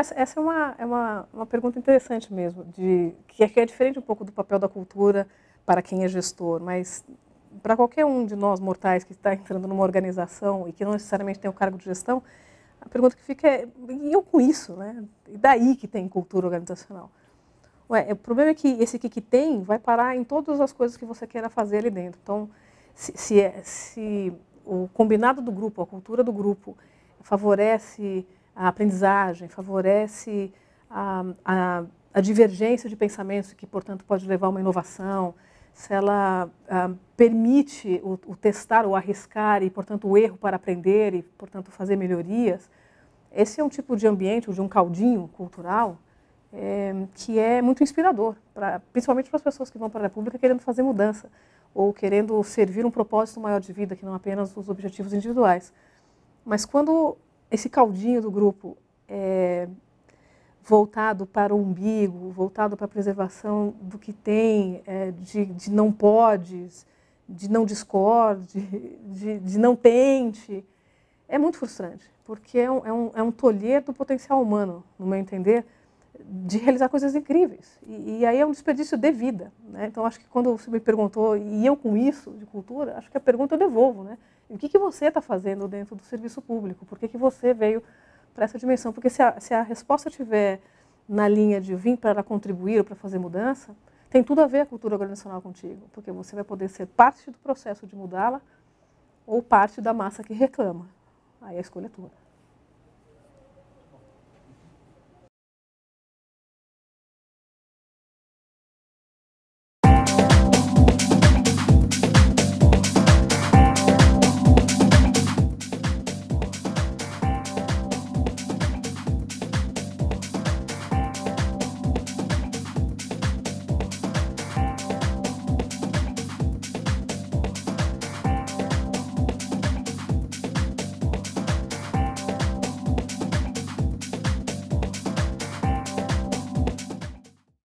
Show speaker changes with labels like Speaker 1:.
Speaker 1: essa é uma pergunta interessante mesmo, que é diferente um pouco do papel da cultura para quem é gestor, mas para qualquer um de nós mortais que está entrando numa organização e que não necessariamente tem o cargo de gestão, a pergunta que fica é, e eu com isso, né? E daí que tem cultura organizacional? Ué, o problema é que esse que tem vai parar em todas as coisas que você queira fazer ali dentro. Então, se o combinado do grupo, a cultura do grupo, favorece a aprendizagem, favorece a divergência de pensamentos, que, portanto, pode levar a uma inovação, se ela permite o testar, o arriscar e, portanto, o erro para aprender e, portanto, fazer melhorias, esse é um tipo de ambiente, ou de um caldinho cultural, que é muito inspirador, principalmente para as pessoas que vão para a República querendo fazer mudança ou querendo servir um propósito maior de vida, que não apenas os objetivos individuais. Mas quando esse caldinho do grupo é voltado para o umbigo, voltado para a preservação do que tem, de não podes, de não discorde, de não tente, é muito frustrante, porque é um tolher do potencial humano, no meu entender, de realizar coisas incríveis. E aí é um desperdício de vida, né? Então, acho que quando você me perguntou, e eu com isso, de cultura, acho que a pergunta eu devolvo, né? E o que você está fazendo dentro do serviço público? Por que você veio para essa dimensão? Porque se a resposta estiver na linha de vir para contribuir ou para fazer mudança, tem tudo a ver a cultura organizacional contigo, porque você vai poder ser parte do processo de mudá-la ou parte da massa que reclama. Aí a escolha é tua.